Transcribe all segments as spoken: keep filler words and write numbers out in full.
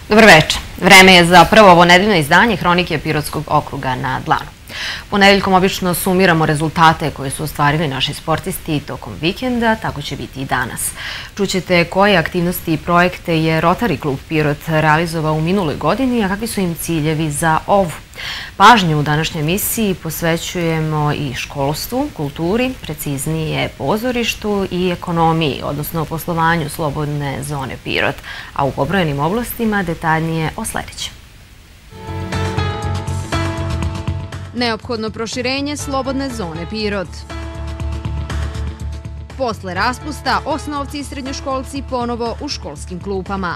Dobar večer. Vreme je za prvo ovo nedeljno izdanje Hronike Pirotskog okruga na dlanu. Ponedeljkom obično sumiramo rezultate koje su ostvarili naši sportisti tokom vikenda, tako će biti i danas. Čućete koje aktivnosti i projekte je Rotary klub Pirot realizovao u minuloj godini, a kakvi su im ciljevi za ovu. Pažnju u današnjoj emisiji posvećujemo i školstvu, kulturi, preciznije pozorištu i ekonomiji, odnosno poslovanju slobodne zone Pirot, a u pobrojenim oblastima detaljnije o sledećem. Neophodno proširenje slobodne zone Pirot. Posle raspusta, osnovci i srednjoškolci ponovo u školskim klupama.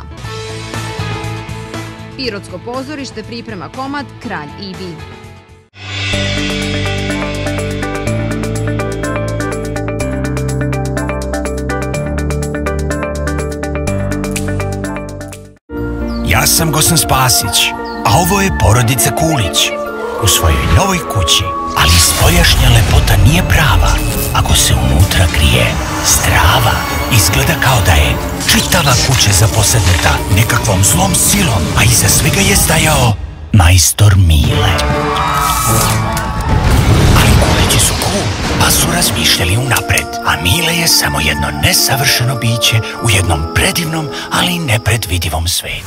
Pirotsko pozorište priprema komad Kralj Ibi. Ja sam Gosan Spasić, a ovo je porodica Kulić. U svojoj novoj kući, ali spoljašnja lepota nije prava ako se unutra krije strava. Izgleda kao da je čitava kuća zaposednuta nekakvom zlom silom, a iza svega je stajao majstor Mile. Ali Kulići su cool, pa su razmišljali unapred, a Mile je samo jedno nesavršeno biće u jednom predivnom, ali nepredvidivom svetu.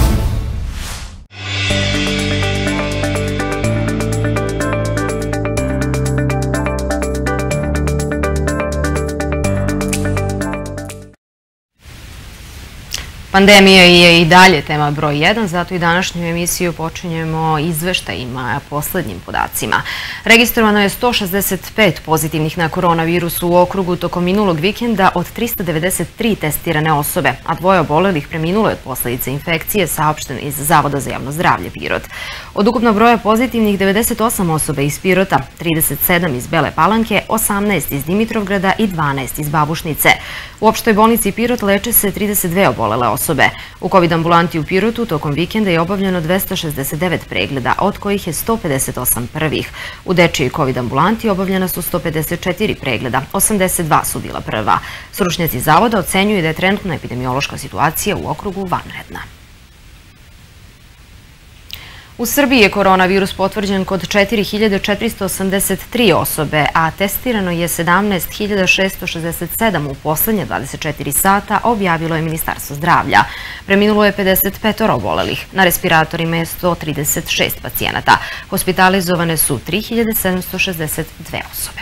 Pandemija je i dalje tema broj jedan, zato i današnju emisiju počinjemo izveštajima, poslednjim podacima. Registrovano je sto šezdeset pet pozitivnih na koronavirus u okrugu tokom minulog vikenda od trista devedeset tri testirane osobe, a dvoje obolelih preminulo je od posledice infekcije, saopšteno iz Zavoda za javno zdravlje Pirot. Od ukupnog broja pozitivnih devedeset osam osoba iz Pirota, trideset sedam iz Bele Palanke, osamnaest iz Dimitrovgrada i dvanaest iz Babušnice. U opštoj bolnici Pirot leče se trideset dve obolele osobe. U kovid ambulanti u Pirotu tokom vikenda je obavljeno dvesta šezdeset devet pregleda, od kojih je sto pedeset osam prvih. U dečijoj kovid ambulanti obavljena su sto pedeset četiri pregleda, osamdeset dva su bila prva. Stručnjaci zavoda ocenjuju da je trenutna epidemiološka situacija u okrugu vanredna. U Srbiji je koronavirus potvrđen kod četiri hiljade četiristo osamdeset tri osobe, a testirano je sedamnaest hiljada šesto šezdeset sedam u poslednje dvadeset četiri sata, objavilo je Ministarstvo zdravlja. Preminulo je pedeset pet obolelih. Na respiratorima je sto trideset šest pacijenata. Hospitalizovane su tri hiljade sedamsto šezdeset dve osobe.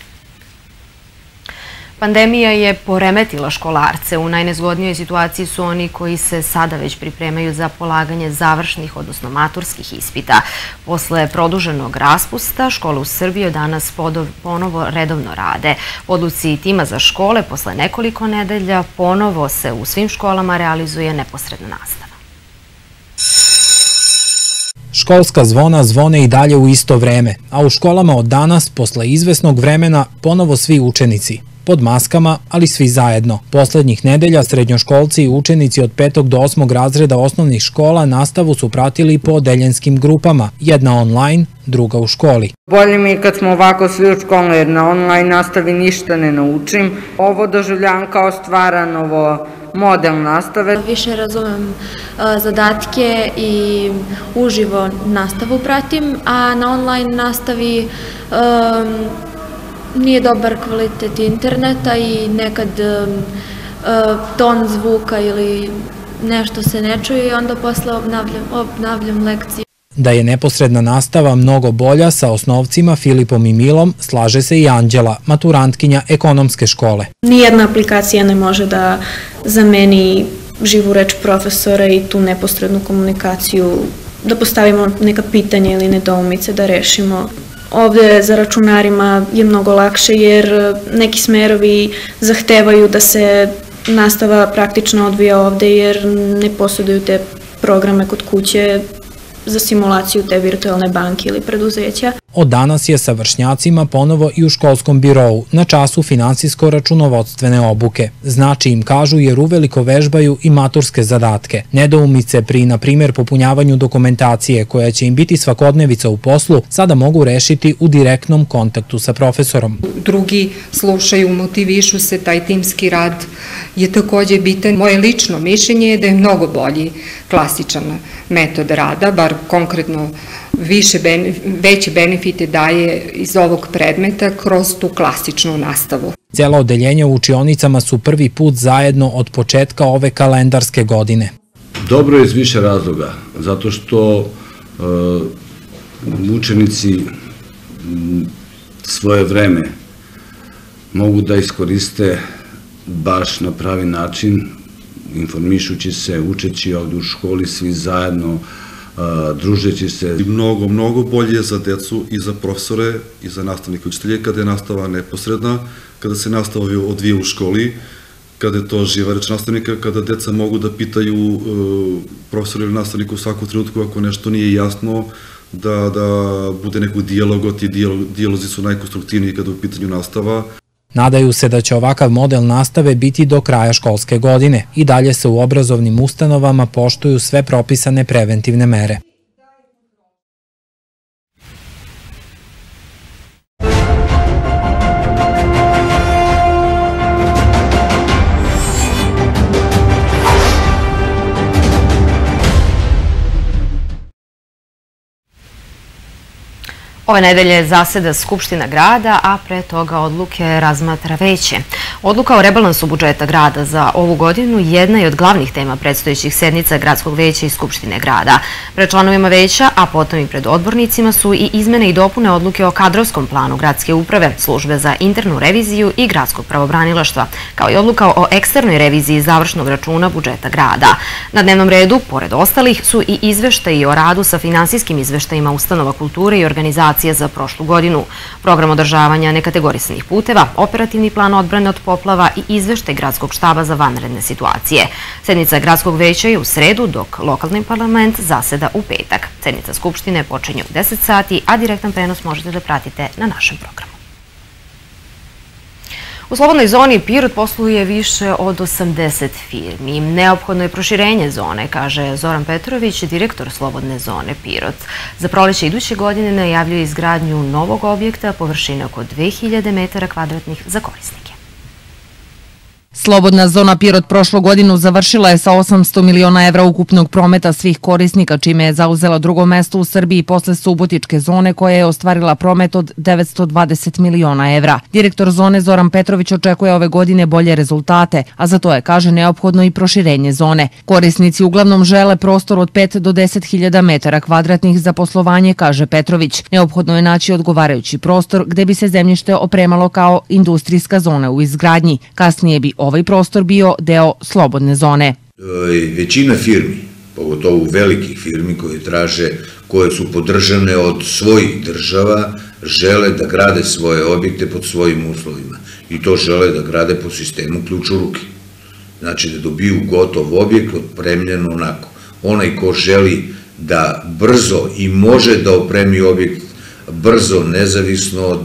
Pandemija je poremetila školarce. U najnezgodnijoj situaciji su oni koji se sada već pripremaju za polaganje završnih, odnosno maturskih ispita. Posle produženog raspusta, škole u Srbiji danas ponovo redovno rade. Po odluci tima za škole, posle nekoliko nedelja, ponovo se u svim školama realizuje neposredna nastava. Školska zvona zvone i dalje u isto vreme, a u školama od danas, posle izvesnog vremena, ponovo svi učenici. Pod maskama, ali svi zajedno. Poslednjih nedelja srednjoškolci i učenici od petog do osmog razreda osnovnih škola nastavu su pratili po odeljenskim grupama, jedna online, druga u školi. Bolje mi kad smo ovako svi u školu, jer na online nastavi ništa ne naučim. Ovo doživljavam kao stvaran ovo model nastave. Više razumem zadatke i uživo nastavu pratim, a na online nastavi nije dobar kvalitet interneta i nekad ton zvuka ili nešto se ne čuje i onda posle obnavljam lekcije. Da je neposredna nastava mnogo bolja sa osnovcima Filipom i Milom, slaže se i Anđela, maturantkinja ekonomske škole. Nijedna aplikacija ne može da zameni živu reč profesora i tu neposrednu komunikaciju, da postavimo neka pitanja ili nedoumice, da rešimo. Ovde za računarima je mnogo lakše jer neki smerovi zahtevaju da se nastava praktično odvija ovde jer ne posjeduju te programe kod kuće za simulaciju te virtualne banke ili preduzeća. Od danas je sa vršnjacima ponovo i u školskom birovu, na času finansijsko-računovodstvene obuke. Znači im kažu jer uveliko vežbaju i maturske zadatke. Nedoumice pri, na primjer, popunjavanju dokumentacije koja će im biti svakodnevica u poslu, sada mogu rešiti u direktnom kontaktu sa profesorom. drugi slušaju, motivišu se, taj timski rad je takođe bitan. Moje lično mišljenje je da je mnogo bolji klasičan metod rada, bar konkretno više, veće benefite daje iz ovog predmeta kroz tu klasičnu nastavu. Cijela odeljenja u učionicama su prvi put zajedno od početka ove kalendarske godine. Dobro je iz više razloga, zato što učenici svoje vreme mogu da iskoriste baš na pravi način, informišući se, učeći ovdje u školi, svi zajedno, družeći se. Mnogo, mnogo bolje za decu i za profesore i za nastavnike i učitelje kada je nastava neposredna, kada se nastava odvija u školi, kada je to živa reč nastavnika, kada deca mogu da pitaju profesora ili nastavnika u svakom trenutku ako nešto nije jasno, da bude nekog dijaloga, ti dijalozi su najkonstruktivniji kada je u pitanju nastava. Nadaju se da će ovakav model nastave biti do kraja školske godine i dalje se u obrazovnim ustanovama poštuju sve propisane preventivne mere. Ove nedelje zaseda Skupština grada, a pre toga odluke razmatra veće. Odluka o rebalansu budžeta grada za ovu godinu jedna je od glavnih tema predstojećih sednica Gradskog veća i Skupštine grada. Pred članovima veća, a potom i pred odbornicima su i izmene i dopune odluke o kadrovskom planu gradske uprave, službe za internu reviziju i gradskog pravobranilaštva, kao i odluka o eksternoj reviziji završnog računa budžeta grada. Na dnevnom redu, pored ostalih, su i izveštaji o radu sa finansijskim izveštajima ustanova kulture i organizacija za prošlu godinu, program održavanja nekategorisanih puteva, operativni plan odbrane od poplava i izveštaj Gradskog štaba za vanredne situacije. Sednica Gradskog veća je u sredu, dok lokalni parlament zaseda u petak. Sednica Skupštine počinje u deset sati, a direktan prenos možete da pratite na našem programu. U slobodnoj zoni Pirot posluje više od osamdeset firmi. Neophodno je proširenje zone, kaže Zoran Petrović, direktor slobodne zone Pirot. Za proleće iduće godine najavljuje izgradnju novog objekta površine oko dve hiljade metara kvadratnih za korisnike. Slobodna zona Pirot prošlu godinu završila je sa osamsto miliona evra ukupnog prometa svih korisnika, čime je zauzela drugo mesto u Srbiji posle Subotičke zone koja je ostvarila promet od devetsto dvadeset miliona evra. Direktor zone Zoran Petrović očekuje ove godine bolje rezultate, a za to je, kaže, neophodno i proširenje zone. Korisnici uglavnom žele prostor od pet do deset hiljada metara kvadratnih za poslovanje, kaže Petrović. Neophodno je naći odgovarajući prostor gde bi se zemljište opremalo kao industrijska zona u izgradnji. Kasnije bi ovaj prostor bio deo slobodne zone. Većina firmi, pogotovo velikih firmi koje traže, koje su podržane od svojih država, žele da grade svoje objekte pod svojim uslovima i to žele da grade po sistemu ključ u ruke. Znači da dobiju gotov objekt opremljen onako. Onaj ko želi da brzo i može da opremi objekt brzo, nezavisno od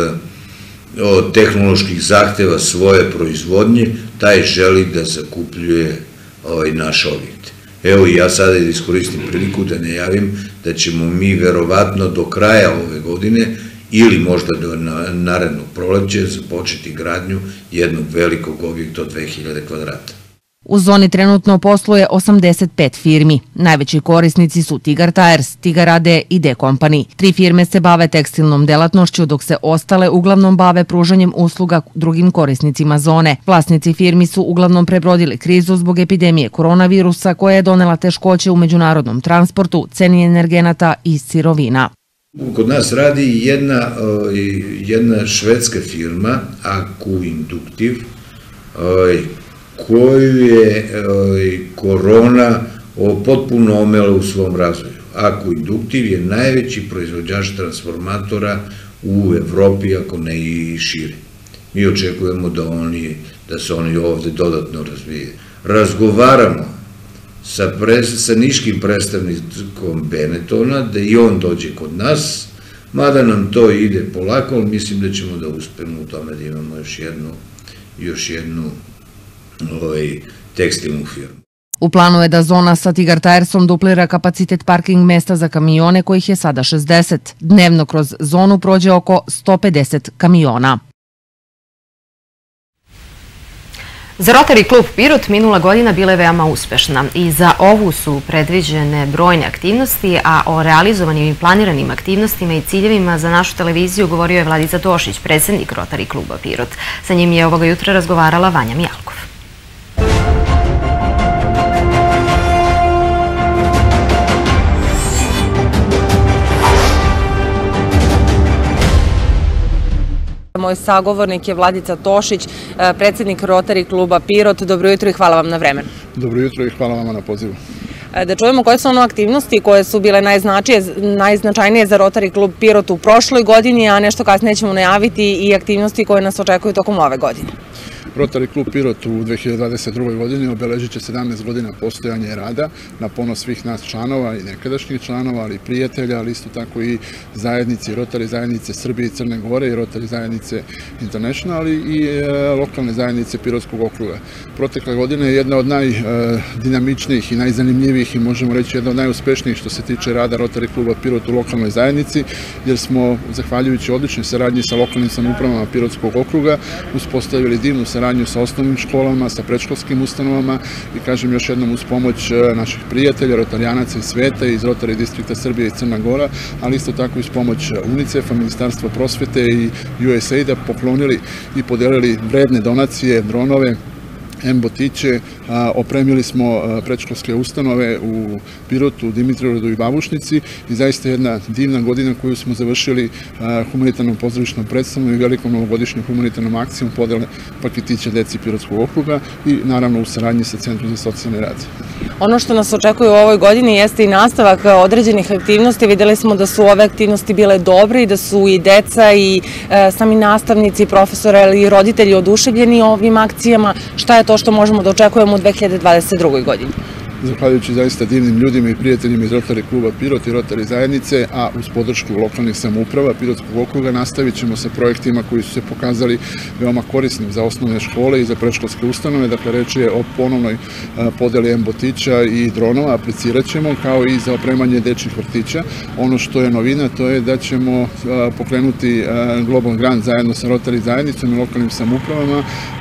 od tehnoloških zahteva svoje proizvodnje, taj želi da zakupljuje naš objekt. Evo i ja sada da iskoristim priliku da najavim da ćemo mi verovatno do kraja ove godine ili možda do narednog proleća započeti gradnju jednog velikog objekta od dve hiljade kvadrata. U zoni trenutno posluje osamdeset pet firmi. Najveći korisnici su Tigar Tires, Tigar A D i D Company. Tri firme se bave tekstilnom delatnošću, dok se ostale uglavnom bave pružanjem usluga drugim korisnicima zone. Vlasnici firmi su uglavnom prebrodili krizu zbog epidemije koronavirusa koja je donela teškoće u međunarodnom transportu, ceni energenata i sirovina. Kod nas radi jedna, jedna švedska firma, A Q Induktiv, koju je korona potpuno omela u svom razvoju. A Q Induktiv je najveći proizvođač transformatora u Evropi, ako ne i šire. Mi očekujemo da, oni, da se oni ovde dodatno razvije. Razgovaramo sa, pres, sa niškim predstavnikom Benetona, da i on dođe kod nas, mada nam to ide polako, ali mislim da ćemo da uspemo u tome da imamo još jednu, još jednu ovaj, tekstilnu firmu. U planu je da zona sa Tigar Tiresom duplira kapacitet parking mesta za kamione kojih je sada šezdeset. Dnevno kroz zonu prođe oko sto pedeset kamiona. Za Rotary klub Pirot minula godina bila je veoma uspešna i za ovu su predviđene brojne aktivnosti, a o realizovanim i planiranim aktivnostima i ciljevima za našu televiziju govorio je Vladica Tošić, predsjednik Rotary kluba Pirot. Sa njim je ovoga jutra razgovarala Vanja Mijalkov. Moj sagovornik je Vladica Tošić, predsjednik Rotary kluba Pirot. Dobro jutro i hvala vam na vremenu. Dobro jutro i hvala vama na pozivu. Da čujemo koje su ono aktivnosti koje su bile najznačajnije za Rotary klub Pirot u prošloj godini, a nešto kasnije ćemo najaviti i aktivnosti koje nas očekuju tokom ove godine. Rotary klub Pirot u dve hiljade dvadeset drugoj. godini obeležit će sedamnaest godina postojanja i rada na ponos svih nas članova i nekadašnjih članova, ali i prijatelja, ali isto tako i zajednici, Rotary zajednice Srbije i Crne Gore i Rotary zajednice International, ali i lokalne zajednice Pirotskog okruga. Protekle godine je jedna od najdinamičnijih i najzanimljivijih i možemo reći jedna od najuspešnijih što se tiče rada Rotary kluba Pirot u lokalnoj zajednici, jer smo, zahvaljujući odličnoj saradnji sa lokalnim samoupravama Pirotskog okruga, uspostavili divnu saradnju sa osnovnim školama, sa predškolskim ustanovama i kažem još jednom uz pomoć naših prijatelja, rotarijanaca iz sveta, iz Rotary distrikta Srbije i Crna Gora, ali isto tako uz pomoć UNICEF-a, Ministarstva prosvete i U S A I D-a poklonili i podelili vredne donacije, dronove, M-botiće, opremili smo predškolske ustanove u Pirotu, Dimitrovgradu i Babušnici i zaista jedna divna godina koju smo završili humanitarnom pozorišnom predstavom i velikom novogodišnjom humanitarnom akcijom podele paketića deci Pirotskog okruga i naravno u saradnji sa Centrom za socijalni rad. Ono što nas očekuje u ovoj godini jeste i nastavak određenih aktivnosti. Videli smo da su ove aktivnosti bile dobre i da su i deca i sami nastavnici, profesori ali i roditelji oduševljeni ovim akcijama. Šta je to što možemo da očekujemo u dve hiljade dvadeset drugoj. godini? Zahvaljujući zaista divnim ljudima i prijateljima iz Rotary kluba Pirot i Rotary zajednice, a uz podršku lokalnih samouprava Pirotskog okruga nastavit ćemo sa projektima koji su se pokazali veoma korisnim za osnovne škole i za predškolske ustanove. Dakle, reč je o ponovnoj podeli M-botića i dronova, aplicirat ćemo, kao i za opremanje dečjih vrtića. Ono što je novina, to je da ćemo pokrenuti Global Grant zajedno sa Rotary zajednicom i lokalnim samoupravama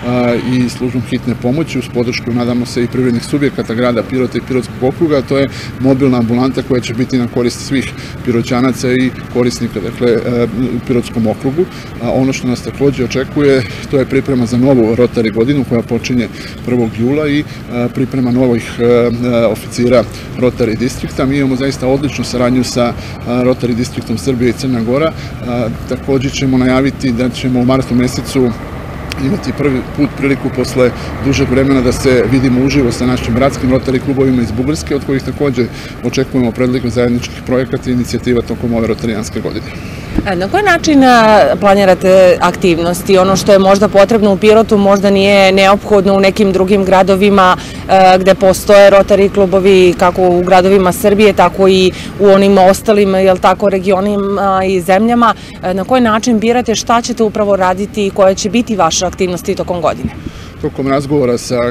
i službom hitne pomoći uz podršku, nadamo se, i privrednih subjekata grada Pirot i Pirotskog okruga. To je mobilna ambulanta koja će biti na korist svih Piroćanaca i korisnika, dakle, u Pirotskom okrugu. Ono što nas takođe očekuje, to je priprema za novu Rotary godinu koja počinje prvog jula i priprema novih oficira Rotary distrikta. Mi imamo zaista odličnu saradnju sa Rotary distriktom Srbije i Crna Gora. Takođe ćemo najaviti da ćemo u martu mesecu imati prvi put priliku posle dužeg vremena da se vidimo uživo sa našim bratskim Rotary klubovima iz Bugarske, od kojih takođe očekujemo predliku zajedničkih projekata i inicijativa tokom ove rotarijanske godine. Na koji način planirate aktivnosti? Ono što je možda potrebno u Pirotu možda nije neophodno u nekim drugim gradovima gde postoje Rotary klubovi, kako u gradovima Srbije, tako i u onim ostalim, jel tako, regionima i zemljama. Na koji način birate šta ćete upravo raditi i koje će biti vaše aktivnosti tokom godine? Tokom razgovora sa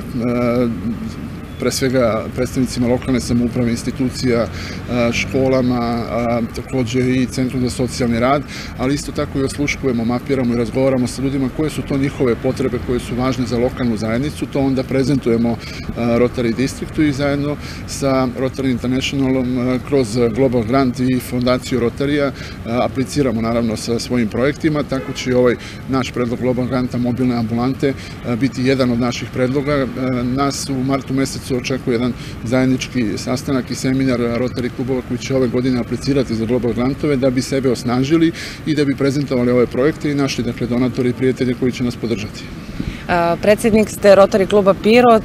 pre svega predstavnicima lokalne samouprave, institucija, školama, takođe i Centrom za socijalni rad, ali isto tako i osluškujemo, mapiramo i razgovaramo sa ljudima koje su to njihove potrebe koje su važne za lokalnu zajednicu. To onda prezentujemo Rotary distriktu i zajedno sa Rotary Internationalom kroz Global Grant i fondaciju Rotarija apliciramo naravno sa svojim projektima. Tako će i ovaj naš predlog Global Granta mobilne ambulante biti jedan od naših predloga. Nas u martu mesecu očekuje jedan zajednički sastanak i seminar Rotary klubova koji će ove godine aplicirati za Global Grantove da bi sebe osnažili i da bi prezentovali ove projekte i našli, dakle, donatori i prijatelji koji će nas podržati. Predsjednik ste Rotary kluba Pirot,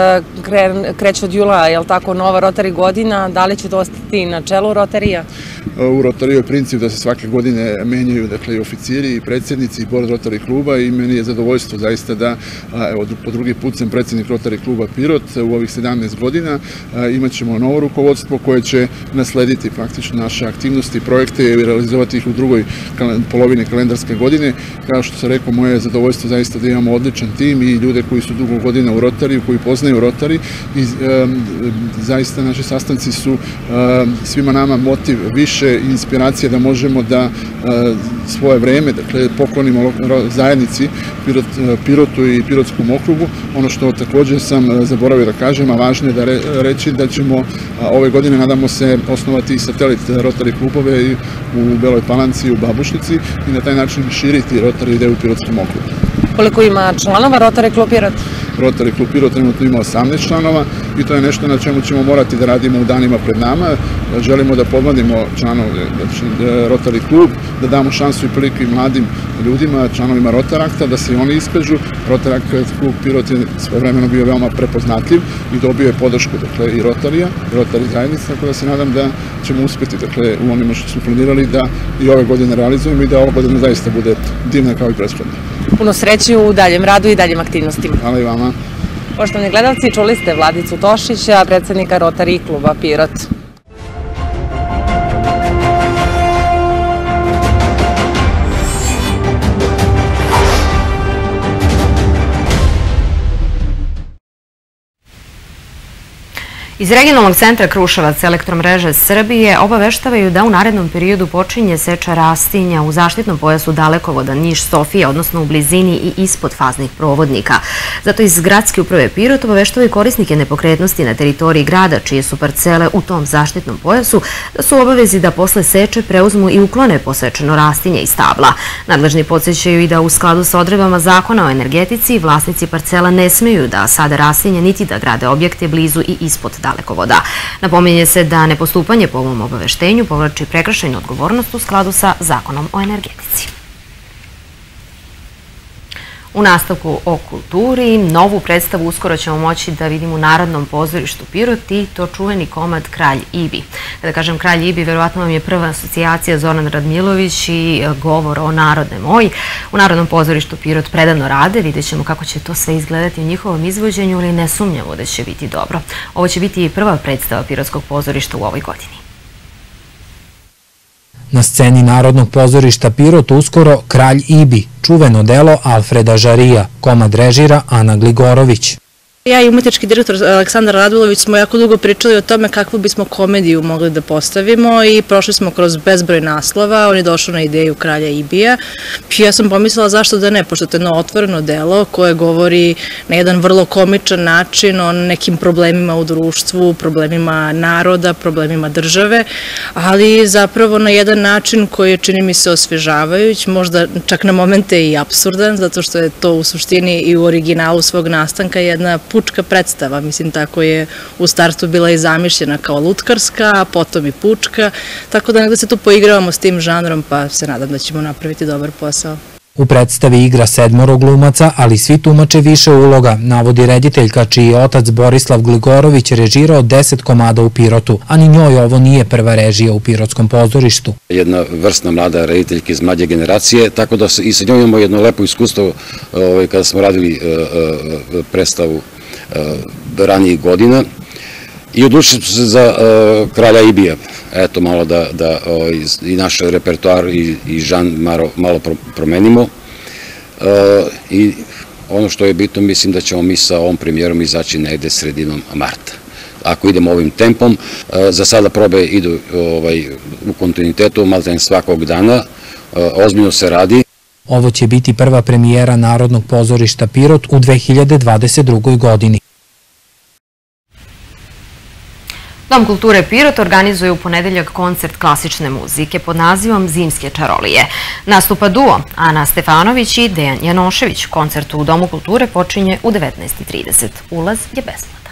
kreće od jula, je li tako, nova Rotary godina, da li ćete ostati na čelu Rotarija? U Rotariju je princip da se svake godine menjaju, dakle, i oficiri i predsjednici i board Rotary kluba i meni je zadovoljstvo zaista da, evo, po drugi put sam predsjednik Rotary kluba Pirot u ovih sedamnaest godina, imat ćemo novo rukovodstvo koje će naslediti praktično naše aktivnosti, projekte i realizovati ih u drugoj polovini kalendarske godine. Kao što sam rekao, moje je zadovoljstvo zaista da imamo odličan tim i ljude koji su dugo godina u Rotariju, koji poznaju Rotari i zaista naši sastanci su svima nama motiv više inspiracije da možemo da svoje vreme, dakle, poklonimo zajednici Pirotu i Pirotskom okrugu. Ono što također sam zaboravio da kažem, a važno je da reći da ćemo ove godine, nadamo se, osnovati satelit Rotary klubove u Beloj Palanci i u Babušnici i na taj način širiti Rotary ideju u Pirotskom okrugu. Koliko ima članova Rotary klub Pirot? Rotary klub Pirot trenutno ima osamnaest članova i to je nešto na čemu ćemo morati da radimo u danima pred nama. Želimo da pomladimo članove Rotary klub, da damo šansu i priliku i mladim ljudima, članovima Rotarakta, da se i oni iskažu. Rotarakt klub Pirot je svojevremeno bio veoma prepoznatljiv i dobio je podršku, dakle, i Rotarija, i Rotary zajednice, tako da se nadam da ćemo uspeti, dakle, u onima što smo planirali da i ove godine realizujemo i da ova godina zaista bude divna kao i prethodna. Puno sreće u daljem radu i daljem aktivnostima. Hvala i vama. Poštovani gledalci, čuli ste Vladicu Tošića, predsednika Rotary kluba Pirot. Iz regionalnog centra Kruševac Elektromreže Srbije obaveštavaju da u narednom periodu počinje seča rastinja u zaštitnom pojasu dalekovoda Niš-Sofija, odnosno u blizini i ispod faznih provodnika. Zato iz gradske uprave Pirot obaveštavaju korisnike nepokretnosti na teritoriji grada, čije su parcele u tom zaštitnom pojasu, da su u obavezi da posle seče preuzmu i uklone posečeno rastinje iz stabla. Nadležni podsjećaju i da u skladu sa odredbama Zakona o energetici vlasnici parcela ne smeju da sade rastinje niti da grade objekte blizu i ispod dalekovoda. Napominje se da nepostupanje po ovom obaveštenju povlači prekršajnu odgovornost u skladu sa Zakonom o energetici. U nastavku o kulturi, novu predstavu uskoro ćemo moći da vidimo u Narodnom pozorištu Pirot i to čuveni komad Kralj Ibi. Kada kažem Kralj Ibi, verovatno vam je prva asocijacija Zoran Radmilović i govor o Narodne moj. U Narodnom pozorištu Pirot predano rade, vidjet ćemo kako će to sve izgledati u njihovom izvođenju, ali ne sumnjamo da će biti dobro. Ovo će biti prva predstava Pirotskog pozorišta u ovoj godini. Na sceni Narodnog pozorišta Pirot uskoro Kralj Ibi, čuveno delo Alfreda Žarija, komad režira Ana Gligorović. Ja i umetnički direktor Aleksandar Radulović smo jako dugo pričali o tome kakvu bismo komediju mogli da postavimo i prošli smo kroz bezbroj naslova. On je došao na ideju Kralja Ibija. Ja sam pomislila zašto da ne, pošto to je jedno otvoreno delo koje govori na jedan vrlo komičan način o nekim problemima u društvu, problemima naroda, problemima države, ali zapravo na jedan način koji je, čini mi se, osvežavajuć, možda čak na momente i apsurdan, zato što je to u suštini i u originalu svog nastanka jedna pučka predstava, mislim, tako je u startu bila i zamišljena kao lutkarska, a potom i pučka, tako da negde se tu poigravamo s tim žanrom, pa se nadam da ćemo napraviti dobar posao. U predstavi igra sedmoro glumaca, ali svi tumače više uloga, navodi rediteljka čiji je otac Borislav Gligorović režirao deset komada u Pirotu, a ni njoj ovo nije prva režija u Pirotskom pozorištu. Jedna vrsna mlada rediteljka iz mlađe generacije, tako da i sa njoj imamo jedno lepo iskustvo kada smo radili predstavu ranijih godina i odlučili smo se za Kralja Ibija. Eto, malo da i naš repertoar i žan malo promenimo. I ono što je bitno, mislim da ćemo mi sa ovom premijerom izaći negde sredinom marta. Ako idemo ovim tempom, za sada probe idu u kontinuitetu, maltene svakog dana, ozbiljno se radi. Ovo će biti prva premijera Narodnog pozorišta Pirot u dve hiljade dvadeset drugoj godini. Dom kulture Pirot organizuje u ponedeljak koncert klasične muzike pod nazivom Zimske čarolije. Nastupa duo Ana Stefanović i Dejan Janošević. Koncert u Domu kulture počinje u devetnaest i trideset. Ulaz je besplatan.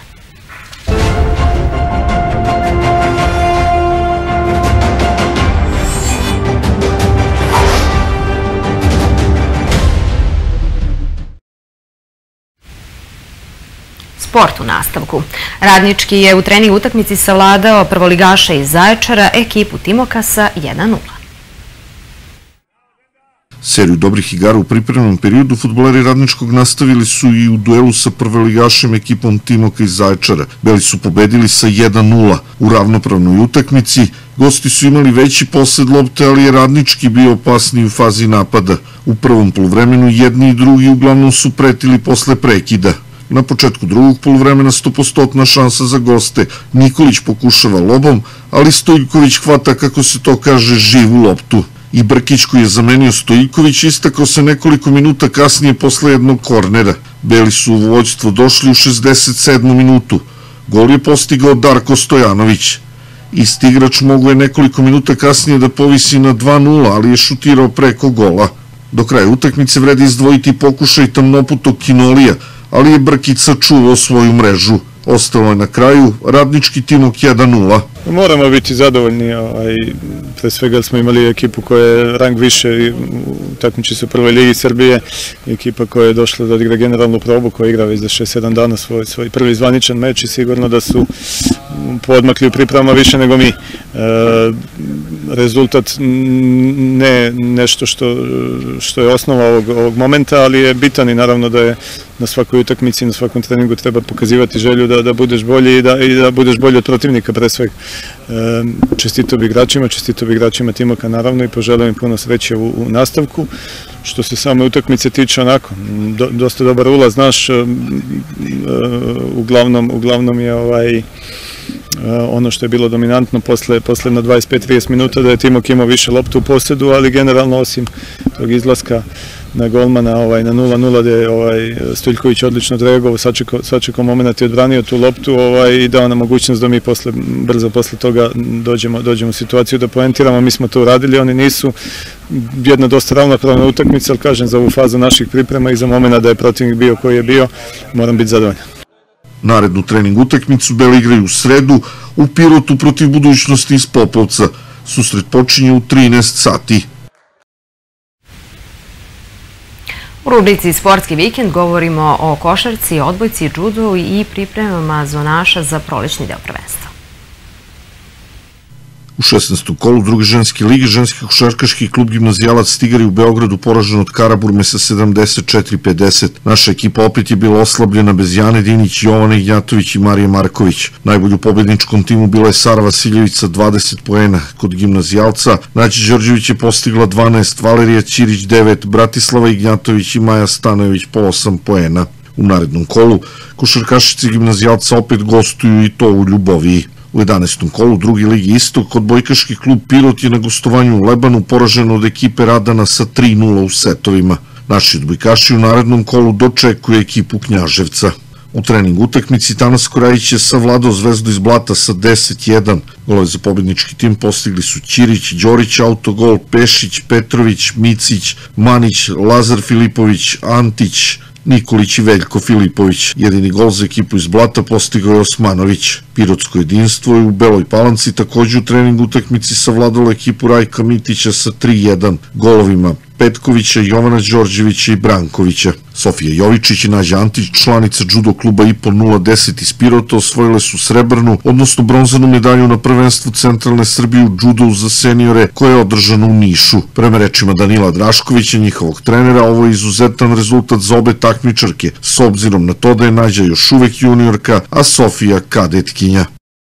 Sport u nastavku. Radnički je u trening utakmici savladao prvoligaša iz Zaječara, ekipu Timokasa jedan nula. Seriju dobrih igara u pripremnom periodu fudbaleri Radničkog nastavili su i u duelu sa prvoligašem ekipom Timoka iz Zaječara. Beli su pobedili sa jedan nula u ravnopravnoj utakmici. Gosti su imali veći posled lopte, ali je Radnički bio opasniji u fazi napada. U prvom poluvremenu jedni i drugi uglavnom su pretili posle prekida. Na početku drugog poluvremena stopostotna šansa za goste. Nikolić pokušava lobom, ali Stojiljković hvata, kako se to kaže, živu loptu. I Brkić, koji je zamenio Stojiljković, istakao se nekoliko minuta kasnije posle jednog kornera. Beli su u vođstvo došli u šezdeset sedmu minutu. Gol je postigao Darko Stojanović. Isti igrač mogo je nekoliko minuta kasnije da povisi na dva nula, ali je šutirao preko gola. Do kraja utakmice vredi izdvojiti pokušaj tamnoputog Kinolija, ali je Brkić sačuvao svoju mrežu. Ostalo je na kraju Radnički Timok jedan nula. Moramo biti zadovoljni, pre svega smo imali ekipu koja je rang više, takmiči se u prvoj ligi Srbije, ekipa koja je došla da odigra generalnu probu, koja igra već za šest sedam dana svoj prvi zvaničan meč i sigurno da su podmakli u pripremama više nego mi. Rezultat ne nešto što je osnova ovog momenta, ali je bitan i naravno da je na svakoj utakmici, na svakom treningu treba pokazivati želju da budeš bolji i da budeš bolji od protivnika pre svega. Čestito bi igračima, čestito bi igračima Timoka naravno i poželim im puno sreće u nastavku. Što se same utakmice tiče, onako, dosta dobar ulaz, znaš, uglavnom je ovaj ono što je bilo dominantno posle na dvadeset pet trideset minuta da je Timok imao više loptu u posjedu, ali generalno osim tog izlaska na golmana na nula nula gde je Stojiljković odlično odreagovao, sačekao moment i odbranio tu loptu i dao nam mogućnost da mi brzo posle toga dođemo u situaciju da poentiramo. Mi smo to uradili, oni nisu. Jedna dosta ravnopravna utakmica, ali kažem, za ovu fazu naših priprema i za momenta da je protivnik bio koji je bio, moram biti zadovoljan. Narednu trening utakmicu Beli igraju u sredu u Pirotu protiv Budućnosti iz Popovca. Susret počinje u trinaest sati. U rubrici Sportski vikend govorimo o košarci, odbojci, džudu i pripremama zvonaša za prolećni deo prvenstva. U šesnaestom kolu druge ženske lige ženski košarkaški klub Gimnazijalac Tigari u Beogradu poražen od Karaburme sa sedamdeset četiri pedeset. Naša ekipa opet je bila oslabljena bez Jane Dinić, Jovane Ignjatović i Marije Marković. Najbolju pobedničkom timu bila je Sara Vasiljević sa dvadeset poena. Kod Gimnazijalca Nađa Đorđević je postigla dvanaest, Valerija Ćirić devet, Bratislava Ignjatović i Maja Stanojević po osam poena. U narednom kolu košarkašice Gimnazijalca opet gostuju i to u Ljuboviji. U jedanaestom kolu druge ligi Istok odbojkaški klub Pirot je na gostovanju u Lebanu poražen od ekipe Radana sa tri nula u setovima. Naši odbojkaši u narednom kolu dočekuju ekipu Knjaževca. U trening utakmici Tanas Korajić je savladao Zvezdu iz Blata sa deset jedan. Golove za pobednički tim postigli su Ćirić, Đorić, autogol, Pešić, Petrović, Micić, Manić, Lazar Filipović, Antić, Nikolić i Veljko Filipović. Jedini gol za ekipu iz Blata postigao je Osmanović. Pirotsko jedinstvo je u Beloj Palanci takođe u trening utakmici savladalo ekipu Rajka Mitića sa tri jedan golovima Petkovića, Jovana Đorđevića i Brankovića. Sofija Jovičić i Nađa Antić, članica judo kluba I P O nula deset iz Pirota, osvojile su srebrnu, odnosno bronzanu medalju na prvenstvu Centralne Srbije u judu za seniore koje je održano u Nišu. Prema rečima Danila Draškovića, njihovog trenera, ovo je izuzetan rezultat za obe takmičarke, s obzirom na to da je Nađa još uvek juniorka, a Sofija kadetkinja.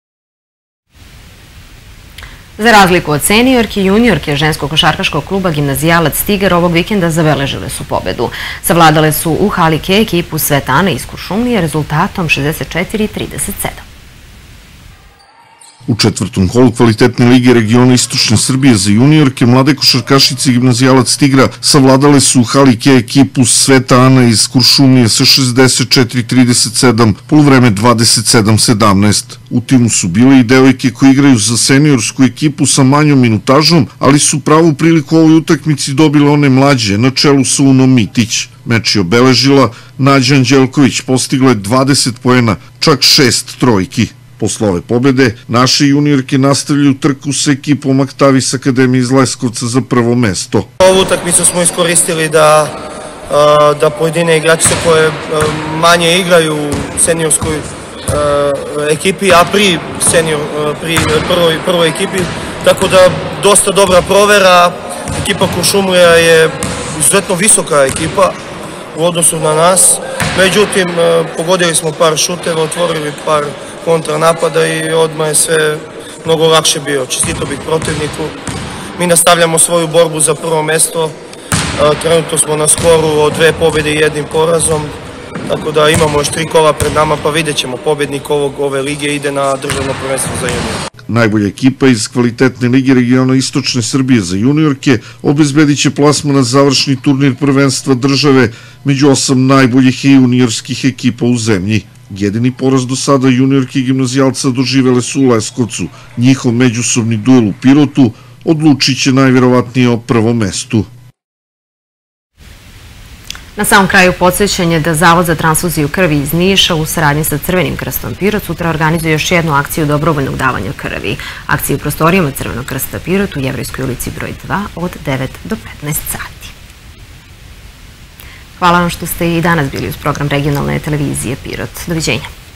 Za razliku od seniorke, juniorke ženskog košarkaškog kluba Gimnazijalac Tigar ovog vikenda zabeležile su pobedu. Savladale su u hali K ekipu Svetane iz Kuršumlije rezultatom šezdeset četiri trideset sedam. U četvrtom kolu kvalitetne lige regiona Istočne Srbije za juniorke, mlade košarkašice Gimnazijalac Tigra savladale su u hali K ekipu Sveta Ana iz Kuršumlije sa šezdeset četiri trideset sedam, poluvreme dvadeset sedam sedamnaest. U timu su bile i devojke koji igraju za seniorsku ekipu sa manjom minutažom, ali su pravu priliku u ovoj utakmici dobile one mlađe, na čelu sa Unom Mitić. Meč je obeležila Nađa Anđelković, postigla je dvadeset poena, čak šest trojki. Posle ove pobjede, naše juniorke nastavljaju trku sa ekipom Aktavis Akademije iz Leskovca za prvo mesto. Ovu utakmicu smo iskoristili da, da pojedine igračice koje manje igraju u seniorskoj ekipi, a pri, senior, pri prvoj, prvoj ekipi, tako da dosta dobra provera. Ekipa Kuršumlija je izuzetno visoka ekipa u odnosu na nas. Međutim, pogodili smo par šuteva, otvorili par kontranapada i odmah je sve mnogo lakše bio. Čestito bih protivniku. Mi nastavljamo svoju borbu za prvo mesto. Trenutno smo na skoru od dve pobjede i jednim porazom. Tako da imamo još tri kola pred nama, pa vidjet ćemo. Pobjednik ovog, ove lige ide na državno prvenstvo za junior. Najbolja ekipa iz kvalitetne lige regiona Istočne Srbije za juniorke obezbedit će plasman na završni turnir prvenstva države među osam najboljih i juniorskih ekipa u zemlji. Jedini poraz do sada juniorke gimnazijalca doživele su u Leskovcu. Njihov međusobni duel u Pirotu odlučit će najvjerovatnije o prvom mestu. Na samom kraju podsjećanje da Zavod za transfuziju krvi iz Niša u saradnji sa Crvenim krstom Pirot sutra organizuje još jednu akciju dobrovoljnog davanja krvi. Akciju u prostorijama Crvenog krsta Pirot u Jevrejskoj ulici broj dva od devet do petnaest sati. Hvala vam što ste i danas bili uz program regionalne televizije Pirot. Doviđenja.